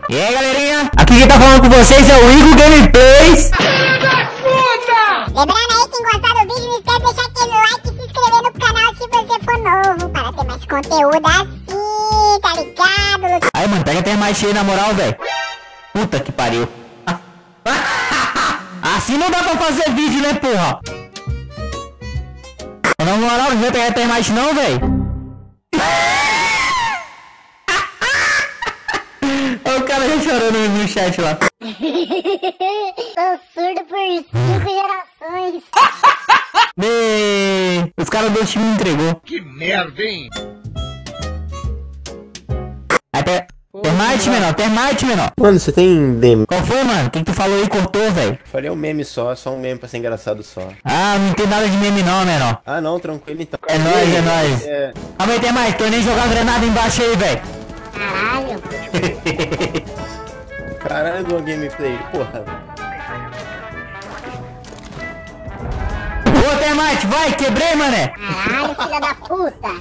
E aí, galerinha? Aqui quem tá falando com vocês é o Igor Gameplays. Lembrando aí, quem gostar do vídeo, não esquece de deixar aquele like e se inscrever no canal se você for novo, para ter mais conteúdo assim, tá ligado? Aí, mano, pega até mais cheio na moral, velho. Puta que pariu. Assim não dá pra fazer vídeo, né, porra? Na moral, não vai pegar até mais não, velho. Olha o cara já chorando no chat lá. Sou surdo por 5 gerações. Os caras do time me entregou. Que merda, hein? Até... Termite, menor. Mano, você tem DM? Qual foi, mano? Quem tu falou aí cortou, velho? Falei um meme só um meme pra ser engraçado só. Ah, não tem nada de meme não, menor. Ah não, tranquilo então. É nóis, é nóis. É... Calma aí, tem mais, tô nem jogar granada embaixo aí, velho. Caralho. Caralho do gameplay, porra. Ô, Termite, vai, quebrei, mané. Caralho, filha da puta.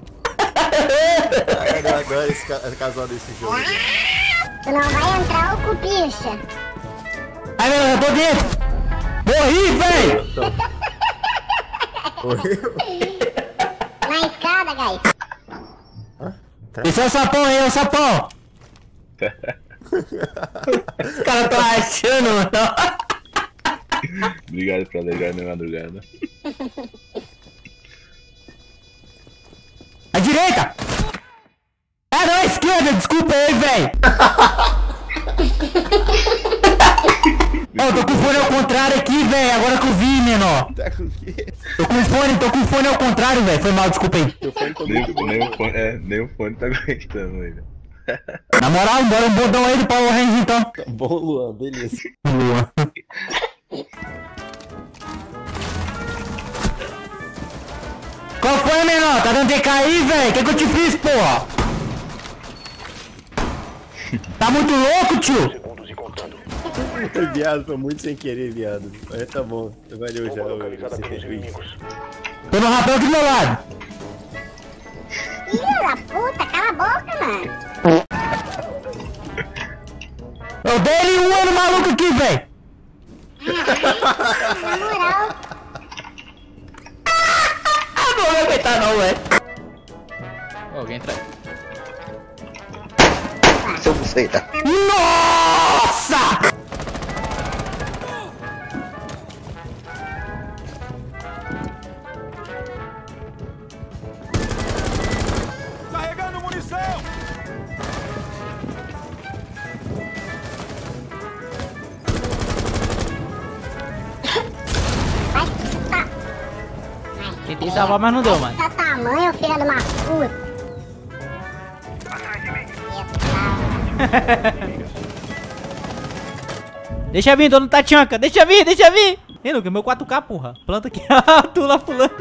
Agora esse casal desse jogo. Tu não vai entrar, ô cupicha. Aí, meu, eu tô dentro. Morri, velho. Na escada, guys. Esse é o sapão aí, é o sapão. Os caras tão achando, mano. Obrigado por alegrar minha madrugada. À direita! Ah, não, à esquerda, desculpa aí, velho. Eu tô com o fone ao contrário aqui, velho. Agora que eu vi, menor. Tá com o quê? Tô com o fone ao contrário, velho. Foi mal, desculpa aí. Nem o fone tá aguentando ainda. Na moral, bora um botão aí do Power Rangers, então. Tá bom, Luan, beleza. Luan. Qual foi, menor? Tá dando DK aí, velho? O que eu te fiz, porra? Tá muito louco, tio? Viado, foi muito sem querer, viado. Mas tá bom, valeu já. Você fez isso. Tem um rapão aqui do meu lado. Filha da puta, cala a boca, mano. Eu dei ele um ano maluco aqui, velho. Na moral. Não vai aguentar não, velho. Alguém entra. Seu buceta. Nossa! Carregando munição! Tentei salvar, mas não deu, mano. Essa tamanho, filha de uma puta. Deixa vir, dono Tachanka. Deixa vir. Ei, Lucas, meu 4K, porra. Planta aqui. Tu lá pulando.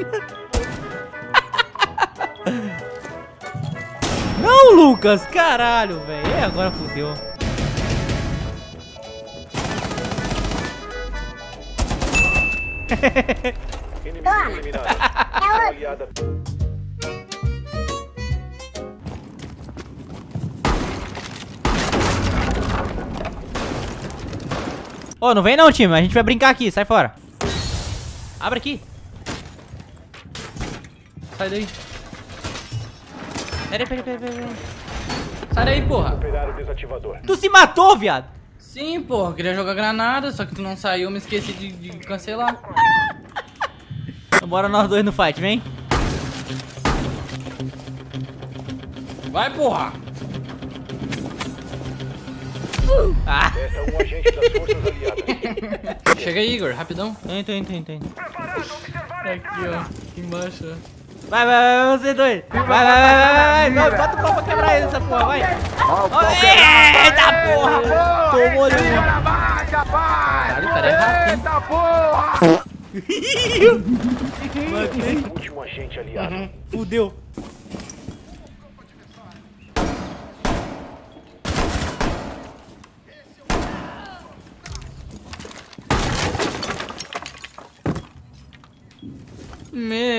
Não, Lucas. Caralho, velho. E agora fodeu. Ô, não vem não, time. A gente vai brincar aqui. Sai fora. Abre aqui. Sai daí. Peraí. Sai daí, porra. Tu se matou, viado? Sim, porra, queria jogar granada, só que tu não saiu, me esqueci de cancelar. Então bora nós dois no fight, vem. Vai, porra! Ah. Chega aí, Igor, rapidão. Tô indo. Aqui, ó, aqui embaixo, ó. Vai, você dois. Vai. Bota o pau pra quebrar ele, essa porra, vai. Eita porra! Tomou ali. Caralho, cara, é rápido, hein? Matei. Último agente aliado. Fudeu.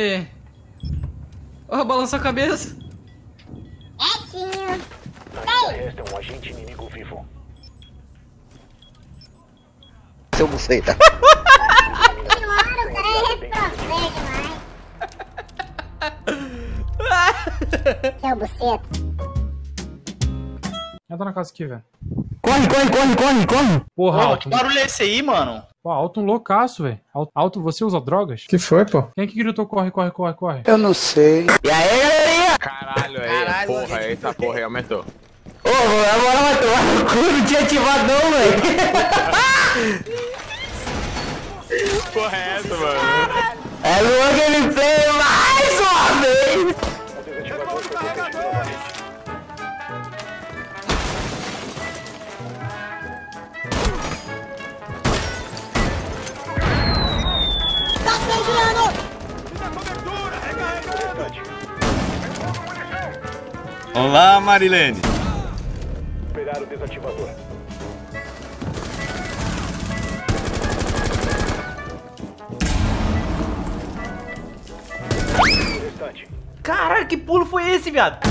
Oh, balançou a cabeça. Quietinho. Ei, Resta um agente inimigo vivo. Seu buceta. Claro, o cara é reprofé demais. Seu buceta. Entra na casa aqui, velho. Corre. Porra, Pô, Alto. que barulho é esse aí, mano? Pô, Alto um loucaço, velho. Alto, você usa drogas? Que foi, pô? Quem é que gritou corre? Eu não sei. E aí, galerinha? Caralho, Caralho, porra, essa porra aí aumentou. Ô, agora vai tomar no cu, não tinha ativado não, velho. Porra é essa, mano? É Luan Gameplay mais uma vez. Olá, Marilene. Pegar o desativador. Restante. Caralho, que pulo foi esse, viado?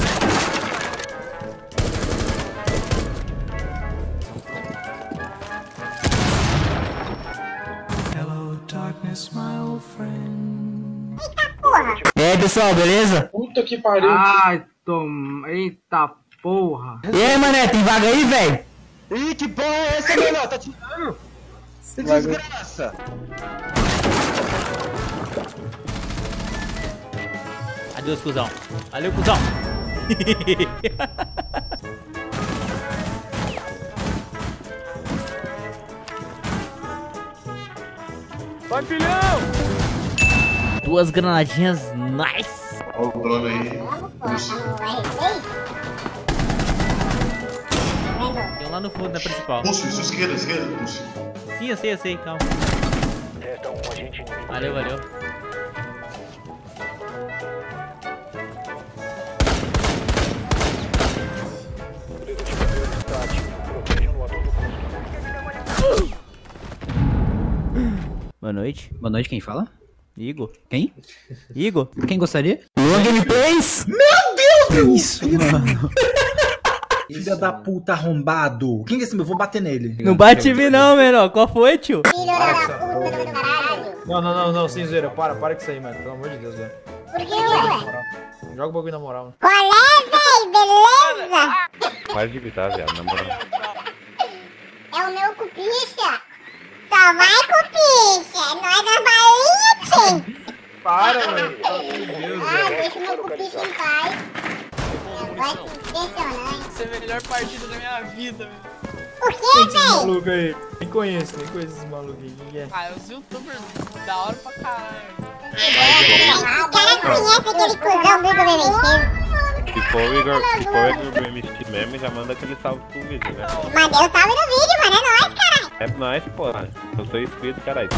E aí, pessoal, beleza? Puta que pariu. Ai, eita porra. E aí, mané, tem vaga aí, velho? Ih, que porra é essa, menor? Tá tirando? Que desgraça. Adeus, cuzão. Valeu, cuzão. Vai, filhão! 2 granadinhas, nice. Olha o drone aí. Tem um lá no fundo, na principal. Pulse, esquerda, pulse. Sim, eu sei, calma. Resta um agente inimigo. Valeu. O desativador está ativo. Protejam-no a todo custo. Boa noite. Boa noite, quem fala? Igor. Quem? Igor? Quem gostaria? Luan Gameplays? Isso, mano. Filha da puta arrombado. Quem é esse meu? Vou bater nele. Não bate em mim não, menor. Qual foi, tio? Filho da puta do caralho. Não, sem zoeira. Para com isso aí, mano. Pelo amor de Deus, velho. Por que, ué? Joga o bagulho na moral, mano. Qual é, véi? Beleza? Pode evitar, viado, na moral. É o meu cupicha. Só vai cupicha. É nóis na balinha, tchê. Para, mano. Meu Deus, Ah, deixa o meu cupicha em paz. Negócio impressionante. Essa é a melhor partida da minha vida, velho. Por que, Esses véi? malucos aí. Nem conheço esses malucos aí. Quem é? Ah, os youtubers da hora pra caralho. O cara conhece aquele cuzão do BBX. Se for o Igor BMX mesmo, já manda aquele salve pro vídeo, né? Mandei o salve no vídeo, mano. É nóis, caralho. É nóis, porra. Eu sou inscrito, caralho.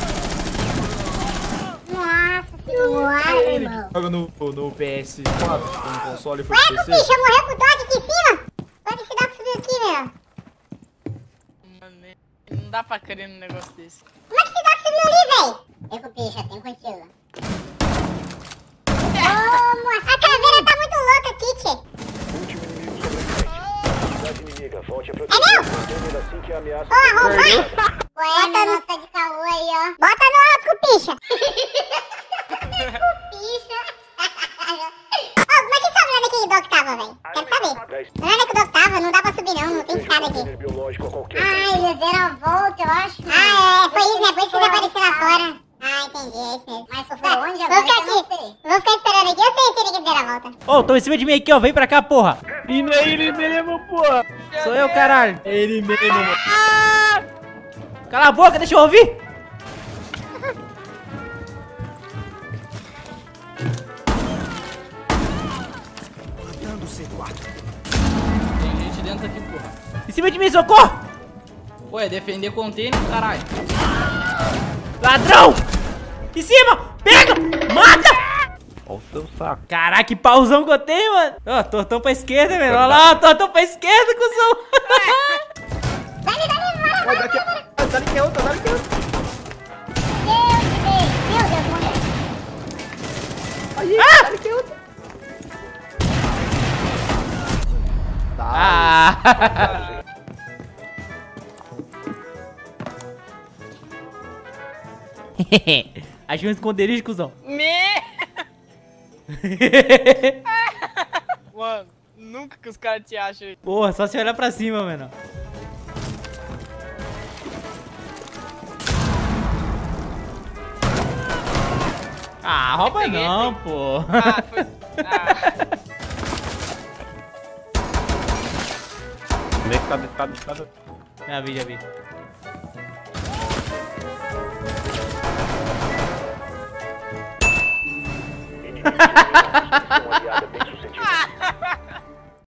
Nossa senhora, irmão. Joga no PS4, no console e foi Ué, pro PC. cupicha, morreu com o Dodge aqui em cima. Pode se dar pra subir aqui, meu. Mano, não dá pra crer num negócio desse. Como é que se dá pra subir ali, véi? Eu cupicha, tem contigo. Ô, moça, a caveira tá muito louca aqui, tchê. Último inimigo sobrevivente. Cidade inimiga. Volte a É proteger. meu? Mantendo assim que a ameaça... Ô, arrombado. Bota no... Tá de caô aí, ó. Bota no alto, cupicha. Cupicha. Ô, como é que sobe lá daquele dock tava, velho? Quero saber. Não é que o dock tava, não dá pra subir não tem escada aqui. biológico a qualquer Ai, eles deram a volta, eu acho. Ah, é, foi isso, né? Por isso que eles apareceram lá fora. Ah, entendi, é isso mesmo. Mas se for onde agora, vou ficar aqui. Vou ficar esperando aqui, eu sei se eles deram a volta. Ô, tão em cima de mim aqui, ó. Vem pra cá, porra. E não é ele mesmo, porra. Sou eu, caralho. É ele mesmo, mano. Cala a boca, deixa eu ouvir. Tem gente dentro aqui, porra. Em cima de mim, socorro. Pô, é defender container, caralho. Ladrão. Em cima. Pega. Mata. Olha o seu saco. Caraca, que pauzão que eu tenho, mano. Ó, tortão pra esquerda, velho. Olha lá, tortão pra esquerda, cuzão. Dá-lhe, vai. Vai, daqui que é outra, daqui que é outra. Meu Deus, morreu. Aí, daqui que é outra. Ah, Ah! Achei um esconderijo, cuzão. Mano, nunca que os caras te acham aí. Porra, só se olhar pra cima, mano. Ah, rouba não, pô. Ah, foi... Escada. Já vi, já vi. Uma aliada bem sucedida.